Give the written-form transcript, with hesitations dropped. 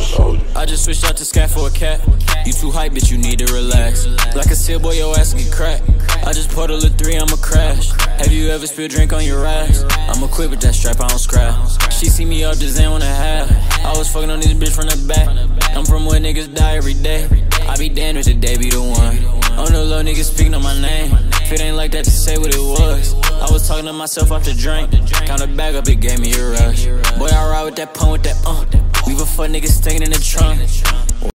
I just switched out to scat for a cat. You too hype, bitch, you need to relax. Like a seal boy, your ass get cracked. I just put a little 3, I'ma crash. Have you ever spilled drink on your ass? I'ma quit with that strap, I don't scrap. She see me up, just ain't wanna have. I was fucking on this bitch from the back. I'm from where niggas die every day. I be damned if the day be the one. On the low, niggas speaking on my name. If it ain't like that, just say what it was. I was talking to myself off the drink. Count a bag up, it gave me a rush. Boy, I ride with that pump with that Leave a fuck nigga staying in the trunk.